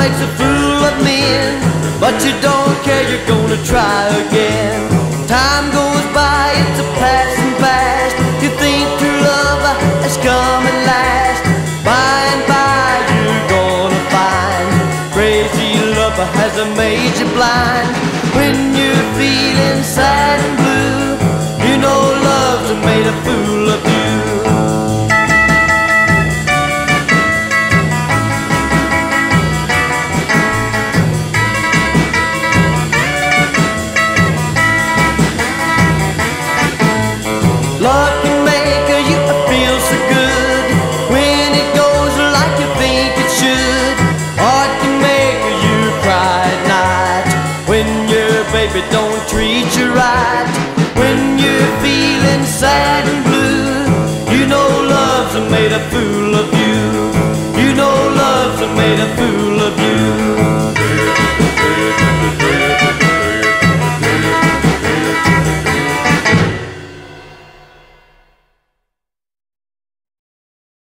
makes a fool of men, but you don't care, you're gonna try again. Time goes by, it's a passing fast. You think true love has come at last. By and by you're gonna find crazy love has made you blind. When you're feeling sad and blue, you know love's made a fool of you. Love can make you feel so good when it goes like you think it should. Or it can make you cry at night when your baby don't treat you right. When you're feeling sad and blue, you know love's made a fool